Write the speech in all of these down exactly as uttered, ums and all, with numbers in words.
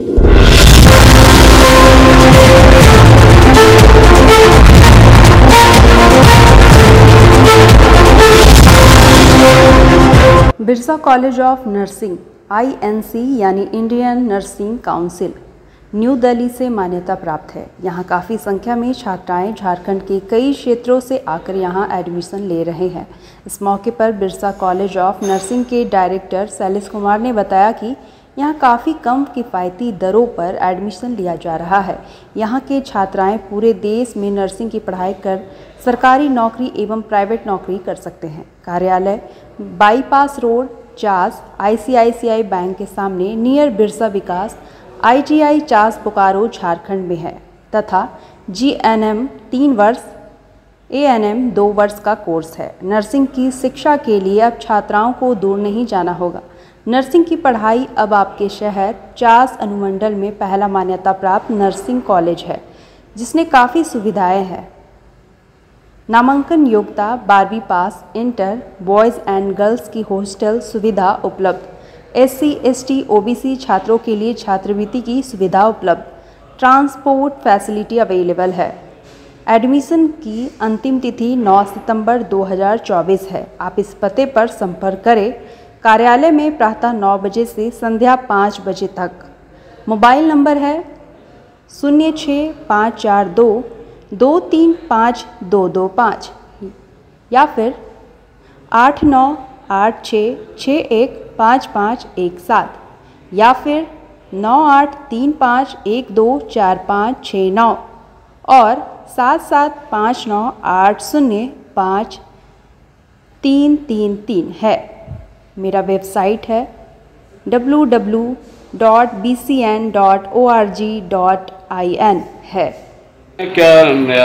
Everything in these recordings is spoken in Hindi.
Birsa college of nursing I N C यानी Indian nursing council New Delhi से मान्यता प्राप्त है। यहाँ काफ़ी संख्या में छात्राएं झारखंड के कई क्षेत्रों से आकर यहाँ एडमिशन ले रहे हैं। इस मौके पर बिरसा कॉलेज ऑफ नर्सिंग के डायरेक्टर शैलेश कुमार ने बताया कि यहाँ काफ़ी कम किफ़ायती दरों पर एडमिशन लिया जा रहा है। यहाँ के छात्राएं पूरे देश में नर्सिंग की पढ़ाई कर सरकारी नौकरी एवं प्राइवेट नौकरी कर सकते हैं। कार्यालय bypass road Chas I C I C I bank के सामने near Birsa Vikas I T I Chas Bokaro Jharkhand में है तथा जी एन एम तीन वर्ष ए एन एम दो वर्ष का कोर्स है। नर्सिंग की शिक्षा के लिए अब छात्राओं को दूर नहीं जाना होगा। नर्सिंग की पढ़ाई अब आपके शहर चास अनुमंडल में पहला मान्यता प्राप्त नर्सिंग कॉलेज है, जिसने काफ़ी सुविधाएं हैं। नामांकन योग्यता बारहवीं पास, इंटर, बॉयज़ एंड गर्ल्स की हॉस्टल सुविधा उपलब्ध, S C S T O B C छात्रों के लिए छात्रवृत्ति की सुविधा उपलब्ध, ट्रांसपोर्ट फैसिलिटी अवेलेबल है। एडमिशन की अंतिम तिथि नौ सितंबर दो हज़ार चौबीस है। आप इस पते पर संपर्क करें। कार्यालय में प्रातः नौ बजे से संध्या पाँच बजे तक। मोबाइल नंबर है शून्य छः पाँच चार दो दो तीन पाँच दो दो पाँच या फिर आठ नौ आठ छः छः एक पाँच पाँच एक सात या फिर नौ आठ तीन पाँच एक दो चार पाँच छः नौ और सात सात पाँच नौ आठ शून्य पाँच तीन तीन तीन है। मेरा वेबसाइट है W W W dot B C N dot O R G dot I N है। क्या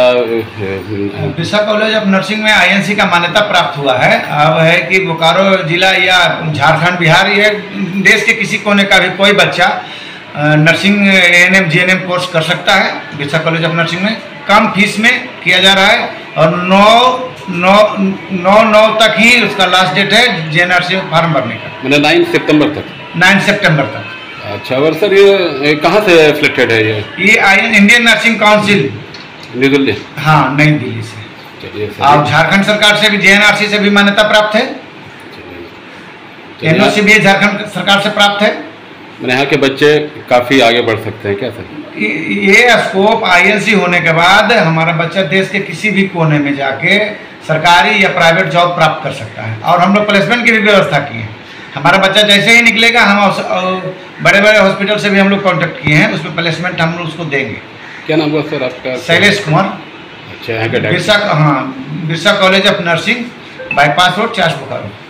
बिरसा कॉलेज ऑफ नर्सिंग में आई एन सी का मान्यता प्राप्त हुआ है। अब है कि बोकारो जिला या झारखंड, बिहार, ये देश के किसी कोने का भी कोई बच्चा nursing A N M G N M course कर सकता है। बिरसा कॉलेज ऑफ नर्सिंग में कम फीस में किया जा रहा है और नौ नौ नौ नौ तक ही उसका लास्ट डेट है J N R C form भरने का, मतलब नाइन सितंबर तक नाइन सितंबर तक। अच्छा, और सर ये कहाँ से सिलेक्टेड है? ये ये आई Indian nursing council New Delhi, हाँ नई दिल्ली से। चलिए, और झारखंड सरकार से भी जे एन आर सी से भी मान्यता प्राप्त है, एन ओ सी भी झारखंड सरकार से प्राप्त है। मैंने यहाँ के बच्चे काफ़ी आगे बढ़ सकते हैं क्या सर? ये स्कोप आई एन सी होने के बाद हमारा बच्चा देश के किसी भी कोने में जाके सरकारी या प्राइवेट जॉब प्राप्त कर सकता है। और हम लोग प्लेसमेंट की भी व्यवस्था की है। हमारा बच्चा जैसे ही निकलेगा हम बड़े बड़े हॉस्पिटल से भी हम लोग कॉन्टेक्ट किए हैं, उसमें प्लेसमेंट हम लोग उसको देंगे। क्या नाम हुआ सर आपका? शैलेश कुमार। अच्छा, यहाँ का बिरसा, हाँ Birsa college of nursing, bypass road, Chas Bokaro.